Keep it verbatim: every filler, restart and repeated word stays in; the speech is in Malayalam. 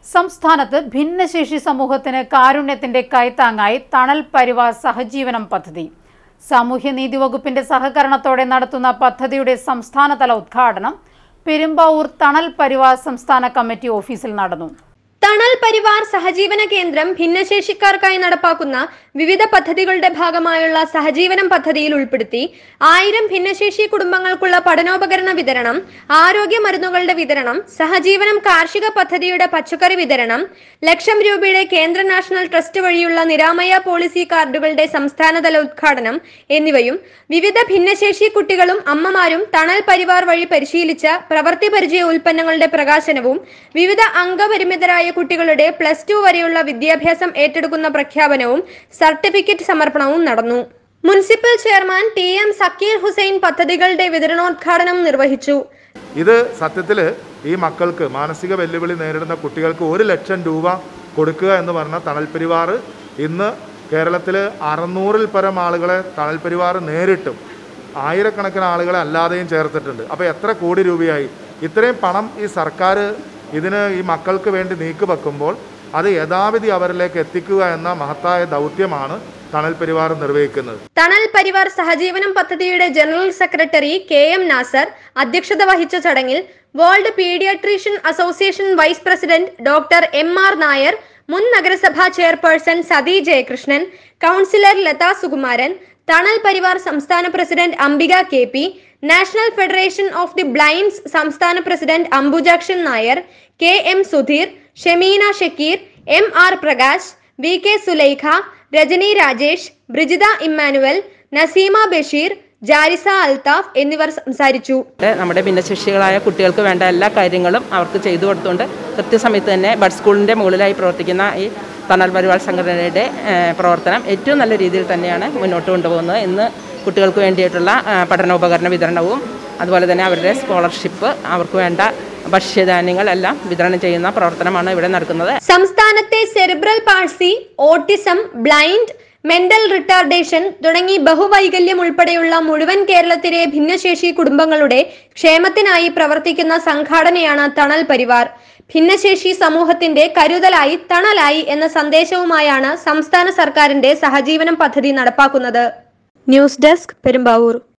സംസ്ഥാനത്ത് ഭിന്നശേഷി സമൂഹത്തിന് കാരുണ്യത്തിന്റെ കൈത്താങ്ങായി തണൽ പരിവാർ സഹജീവനം പദ്ധതി. സാമൂഹ്യനീതി വകുപ്പിന്റെ സഹകരണത്തോടെ നടത്തുന്ന പദ്ധതിയുടെ സംസ്ഥാനതല ഉദ്ഘാടനം പെരുമ്പാവൂർ തണൽ പരിവാർ സംസ്ഥാന കമ്മിറ്റി ഓഫീസിൽ നടന്നു. തണൽ പരിവാർ സഹജീവന കേന്ദ്രം ഭിന്നശേഷിക്കാർക്കായി നടപ്പാക്കുന്ന വിവിധ പദ്ധതികളുടെ ഭാഗമായുള്ള സഹജീവനം പദ്ധതിയിൽ ഉൾപ്പെടുത്തി ആയിരം ഭിന്നശേഷി കുടുംബങ്ങൾക്കുള്ള പഠനോപകരണ വിതരണം, ആരോഗ്യ മരുന്നുകളുടെ വിതരണം, സഹജീവനം കാർഷിക പദ്ധതിയുടെ പച്ചക്കറി വിതരണം, ലക്ഷം രൂപയുടെ കേന്ദ്ര നാഷണൽ ട്രസ്റ്റ് വഴിയുള്ള നിരാമയ പോളിസി കാർഡുകളുടെ സംസ്ഥാനതല ഉദ്ഘാടനം എന്നിവയും വിവിധ ഭിന്നശേഷി കുട്ടികളും അമ്മമാരും തണൽ പരിവാർ വഴി പരിശീലിച്ച പ്രവൃത്തി പരിചയ ഉൽപ്പന്നങ്ങളുടെ പ്രകാശനവും വിവിധ അംഗപരിമിതരായ കുട്ടികളുടെ പ്ലസ് ടു വരെയുള്ള വിദ്യാഭ്യാസം ഏറ്റെടുക്കുന്ന പ്രഖ്യാപനവും സർട്ടിഫിക്കറ്റ് സമർപ്പണവും നടന്നു. Municipal chairman T M Zakir Hussain പദ്ധതികളുടെ വിതരണോദ്ഘാടനം നിർവഹിച്ചു. ഇത് സത്യത്തിൽ ഈ മക്കൾക്ക് മാനസിക വെല്ലുവിളി നേരിടുന്ന കുട്ടികൾക്ക് ഒരു ലക്ഷം രൂപ കൊടുക്കുക എന്ന് പറഞ്ഞ തണൽ പരിവാർ ഇന്ന് കേരളത്തിൽ അറുന്നൂറിൽ പരം ആളുകളെ തണൽ പരിവാർ നേരിട്ടും ആയിരക്കണക്കിന് ആളുകളെ അല്ലാതെയും ചേർത്തിട്ടുണ്ട്. അപ്പോൾ എത്ര കോടി രൂപയായി? ഇത്രയും പണം ഈ സർക്കാർ ഇതിന് ഈ മക്കൾക്ക് വേണ്ടി നീക്കിവെക്കുമ്പോൾ അത് യഥാവിധി അവരിലേക്ക് എത്തിക്കുക എന്ന മഹത്തായ ദൗത്യമാണ് തണൽ പരിവാർ നിർവഹിക്കുന്നത്. തണൽ പരിവാർ സഹജീവനം പദ്ധതിയുടെ general secretary K M Nasar അധ്യക്ഷത വഹിച്ച ചടങ്ങിൽ world paediatrician association vice president doctor M R Nair, മുൻ നഗരസഭാ ചെയർപേഴ്സൺ സതി ജയകൃഷ്ണൻ, കൗൺസിലർ ലതാ സുകുമാരൻ, തണൽ പരിവാർ സംസ്ഥാന president Ambika K P, national federation of the blinds സംസ്ഥാന president Ambujakshan Nair, K M Sudheer, Shemeena Shakeer, M R Prakash, V K Sulaikha, Rajani Rajesh, Brijitha Immanuel, Naseema Basheer, Jarisa Althaf എന്നിവർ സംസാരിച്ചു. നമ്മുടെ ഭിന്നശേഷികളായ കുട്ടികൾക്ക് വേണ്ട എല്ലാ കാര്യങ്ങളും അവർക്ക് ചെയ്തു കൊടുത്തുകൊണ്ട് കൃത്യസമയത്ത് തന്നെ ബഡ് സ്കൂളിൻ്റെ മുകളിലായി പ്രവർത്തിക്കുന്ന ഈ തണൽ പരിവാർ സംഘടനയുടെ പ്രവർത്തനം ഏറ്റവും നല്ല രീതിയിൽ തന്നെയാണ് മുന്നോട്ട് കൊണ്ടുപോകുന്നത്. ഇന്ന് കുട്ടികൾക്ക് വേണ്ടിയിട്ടുള്ള പഠനോപകരണ വിതരണവും അതുപോലെ തന്നെ അവരുടെ സ്കോളർഷിപ്പ്, അവർക്ക് വേണ്ട ഭക്ഷ്യധാന്യങ്ങളെല്ലാം വിതരണം ചെയ്യുന്ന പ്രവർത്തനമാണ് ഇവിടെ നടക്കുന്നത്. സംസ്ഥാനത്തെ cerebral palsy, autism, blind, mental retardation തുടങ്ങി ബഹുവൈകല്യം ഉൾപ്പെടെയുള്ള മുഴുവൻ കേരളത്തിലെ ഭിന്നശേഷി കുടുംബങ്ങളുടെ ക്ഷേമത്തിനായി പ്രവർത്തിക്കുന്ന സംഘടനയാണ് തണൽ പരിവാർ. ഭിന്നശേഷി സമൂഹത്തിന്റെ കരുതലായി തണലായി എന്ന സന്ദേശവുമായാണ് സംസ്ഥാന സർക്കാരിന്റെ സഹജീവനം പദ്ധതി നടപ്പാക്കുന്നത്. News desk, Perumbavoor.